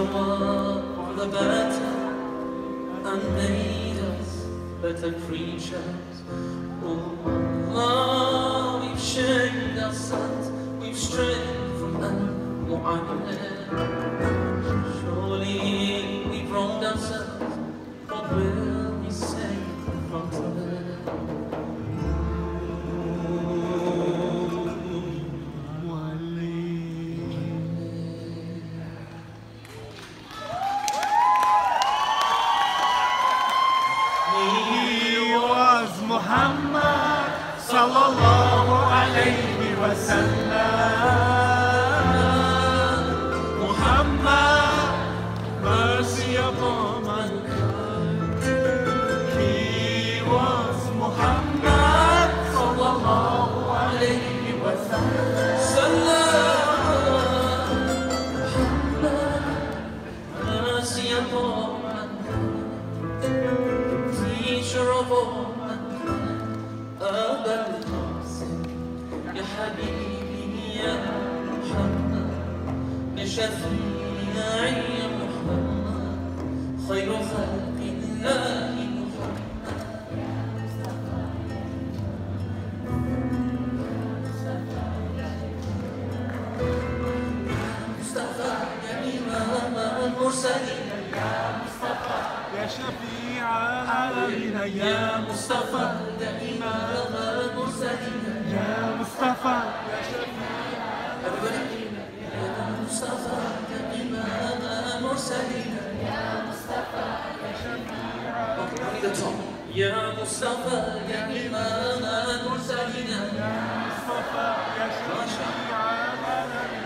world for the better and made us better creatures. Oh Allah, we've shamed our sons, we've strayed from Al-Mu'ammed. Surely we've wronged ourselves, what will we say from today? Muhammad sallallahu alayhi wa sallam. Muhammad, mercy upon mankind. He was Muhammad sallallahu alayhi wa sallam. Muhammad, mercy upon mankind. Teacher of all, أبا القاسم يا حبيبي يا محمد يا شفيعي يا محمد خير خلق الله مصطفى يا إمام المرسلين يا مصطفى يا شفيع العالمين يا مصطفى يا إمام المرسلين يا مصطفى يا مصطفى يا إمام المرسلين يا مصطفى يا شفيع يا مصطفى يا إمام المرسلين يا مصطفى يا شفيع العالمين.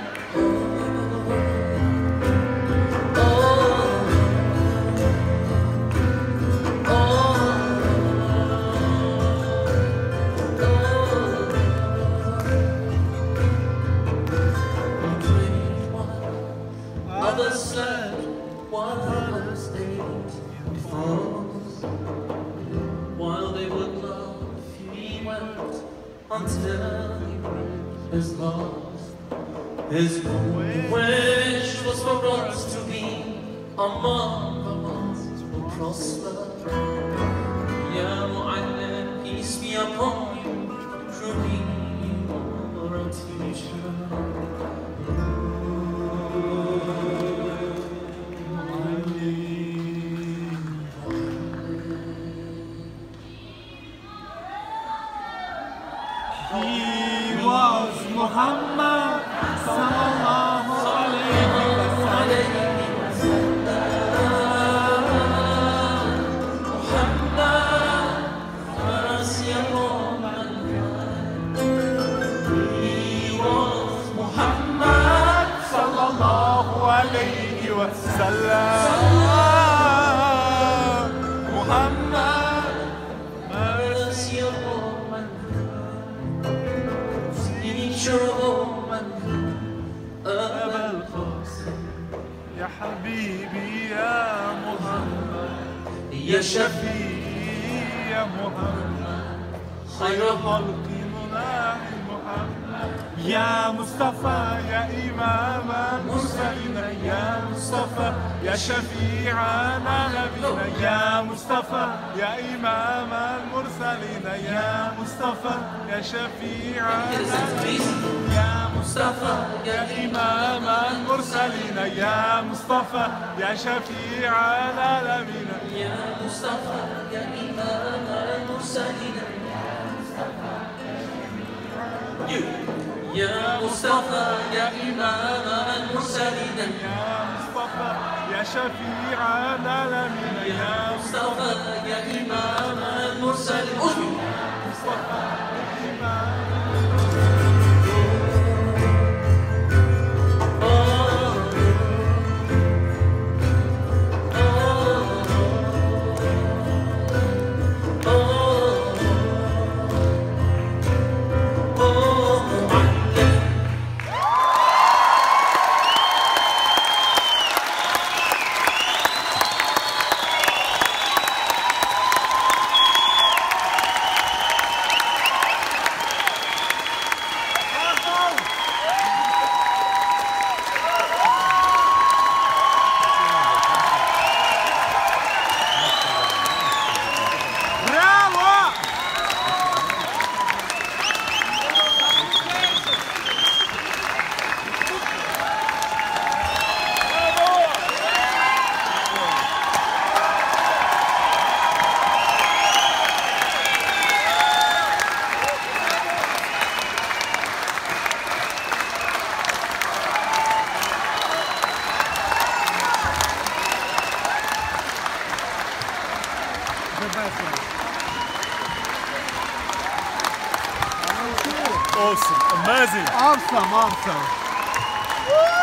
Others slept while others ate falls. While they would love, he went until he breathed his last. His wish was for us to be among the ones who prosper. Ya Mu'allim, peace be upon you, truly you are a teacher. He was Muhammad sallallahu alayhi wa sallam. Muhammad, mercy upon mankind. He was Muhammad sallallahu alayhi wa sallam. Muhammad, mercy upon teacher of all mankind, أبا القاسم يا حبيبي يا محمد يا شفيع يا محمد خير خلق الله محمد يا مصطفى يا إمام المرسلين يا مصطفى يا شفيع العالمين يا مصطفى يا إمام المرسلين يا مصطفى يا شفيع العالمين يا مصطفى يا إمام المرسلين يا مصطفى يا شفيع العالمين يا مصطفى يا إمام المرسلين يا مصطفى يا إمام المرسلين يا مصطفى يا شفيع العالمين يا مصطفى يا إمام المرسلين مصطفى يا إمام the best one. Awesome, amazing. Awesome, awesome.